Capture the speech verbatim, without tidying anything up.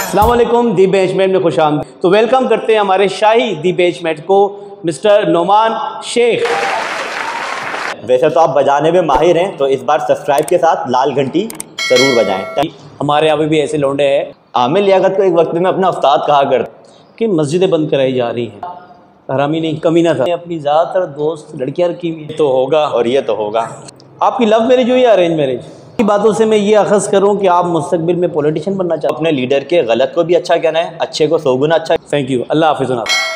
अस्सलाम वालेकुम, दी बेंचमेट में खुशामदीद। तो वेलकम करते हैं हमारे शाही दी बेंचमेट को मिस्टर नोमान शेख। वैसे तो आप बजाने में माहिर हैं, तो इस बार सब्सक्राइब के साथ लाल घंटी जरूर बजाएं। हमारे यहाँ पे भी ऐसे लौंडे हैं। आमिर लियाकत को एक वक्त में अपना उस्ताद कहा करता कि मस्जिदें बंद कराई जा रही हैं, हरामी नहीं कमीना था। अपनी ज़्यादातर दोस्त लड़कियाँ रखी हुई तो होगा, और ये तो होगा। आपकी लव मैरिज हुई या अरेंज मैरिज? की बातों से मैं ये अखज़ करूँ कि आप मुस्तकबिल में पॉलिटिशियन बनना चाहते हैं। अपने लीडर के गलत को भी अच्छा कहना है, अच्छे को सौ गुना अच्छा। थैंक यू, अल्लाह हाफ़िज़।